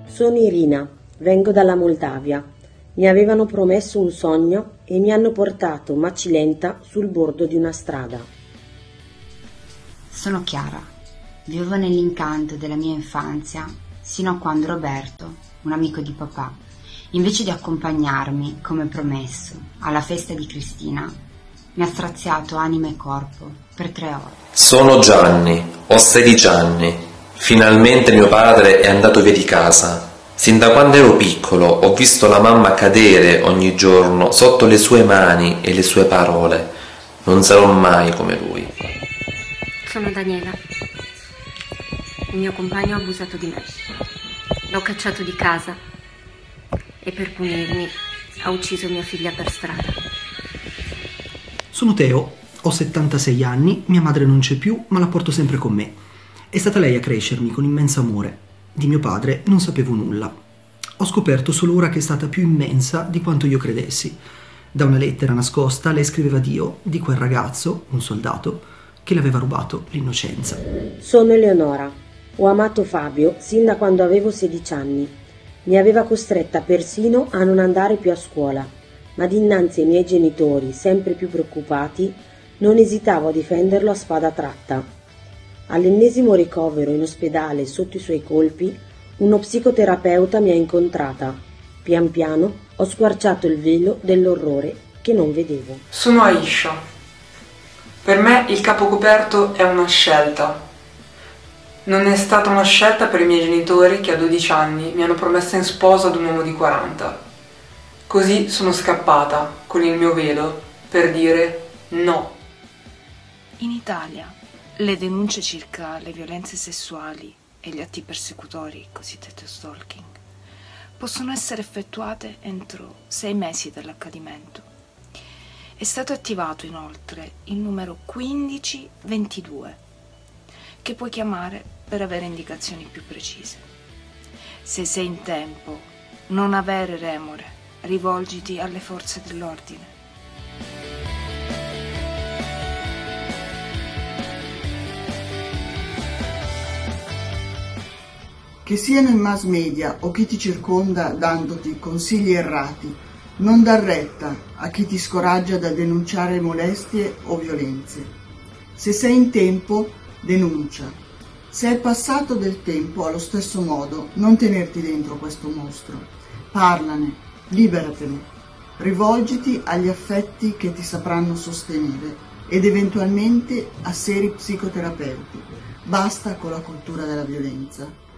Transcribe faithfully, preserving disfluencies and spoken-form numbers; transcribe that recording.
Sono Irina, vengo dalla Moldavia. Mi avevano promesso un sogno e mi hanno portato macilenta sul bordo di una strada. Sono Chiara, vivo nell'incanto della mia infanzia sino a quando Roberto, un amico di papà, invece di accompagnarmi, come promesso, alla festa di Cristina, mi ha straziato anima e corpo per tre ore. Sono Gianni, ho sedici anni. Finalmente mio padre è andato via di casa. Sin da quando ero piccolo ho visto la mamma cadere ogni giorno sotto le sue mani e le sue parole. Non sarò mai come lui. Sono Daniela. Il mio compagno ha abusato di me. L'ho cacciato di casa e per punirmi ha ucciso mia figlia per strada. Sono Teo, ho settantasei anni, mia madre non c'è più, ma la porto sempre con me. È stata lei a crescermi con immenso amore. Di mio padre non sapevo nulla. Ho scoperto solo ora che è stata più immensa di quanto io credessi. Da una lettera nascosta lei scriveva Dio di quel ragazzo, un soldato, che le aveva rubato l'innocenza. Sono Eleonora. Ho amato Fabio sin da quando avevo sedici anni. Mi aveva costretta persino a non andare più a scuola, ma dinanzi ai miei genitori, sempre più preoccupati, non esitavo a difenderlo a spada tratta. All'ennesimo ricovero in ospedale sotto i suoi colpi, uno psicoterapeuta mi ha incontrata. Pian piano ho squarciato il velo dell'orrore che non vedevo. Sono Aisha. Per me il capo coperto è una scelta. Non è stata una scelta per i miei genitori che a dodici anni mi hanno promessa in sposa ad un uomo di quaranta. Così sono scappata con il mio velo per dire no. In Italia le denunce circa le violenze sessuali e gli atti persecutori, cosiddetto stalking, possono essere effettuate entro sei mesi dall'accadimento. È stato attivato inoltre il numero quindici ventidue, che puoi chiamare per avere indicazioni più precise. Se sei in tempo, non avere remore, rivolgiti alle forze dell'ordine. Che siano i mass media o chi ti circonda dandoti consigli errati, non dar retta a chi ti scoraggia da denunciare molestie o violenze. Se sei in tempo, denuncia. Se è passato del tempo, allo stesso modo, non tenerti dentro questo mostro. Parlane, liberatene. Rivolgiti agli affetti che ti sapranno sostenere ed eventualmente a seri psicoterapeuti. Basta con la cultura della violenza.